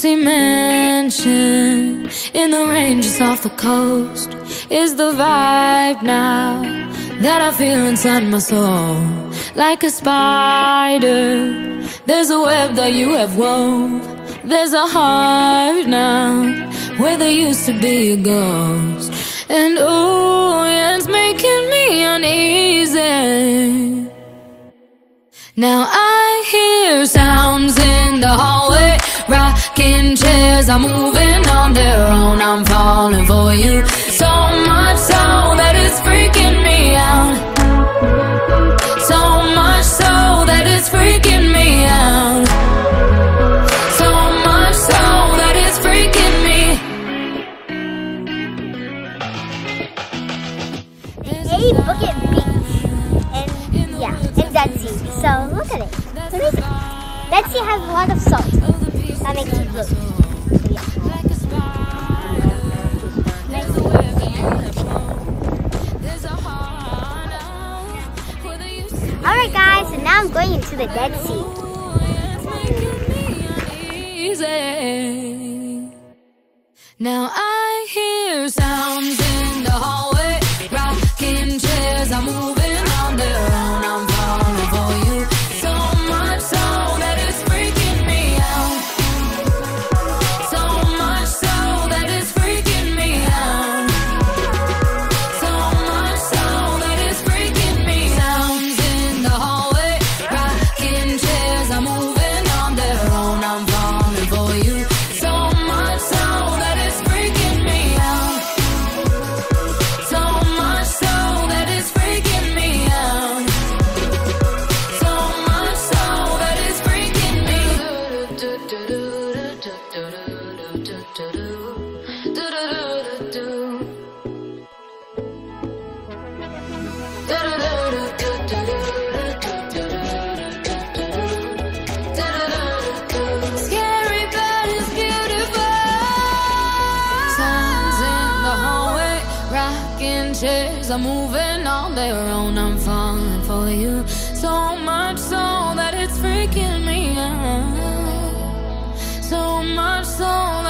empty mansion in the ranges off the coast is the vibe now that I feel inside my soul. Like a spider, there's a web that you have wove. There's a heart now where there used to be a ghost. And oh, yeah, it's making me uneasy. Now I hear sounds in the hallway, rocking chairs are moving on their own. I'm falling for you, so much so that it's freaking me out. So much so that it's freaking me out. So much so that it's freaking me. Hey, look at beach. And yeah, and Dead Sea. So look at it. It's amazing. Dead Sea has a lot of salt. That makes it blue. So, yeah. Alright guys, so now I'm going into the Dead Sea. Now I hear sounds in the hallway, rocking chairs are moving on their own. I'm falling for you, so much so that it's freaking me out. So much so that it's freaking me out. So much so that it's freaking me out. Sounds in the hallway, rocking chairs are moving on their own. I'm falling for you, so much so that it's freaking me out. So much so that it's freaking me out. So much so that it's freaking me. Scary but it's beautiful. Sounds in the hallway, rocking chairs are moving on their own. I'm falling for you, so much so that it's freaking me out. So much so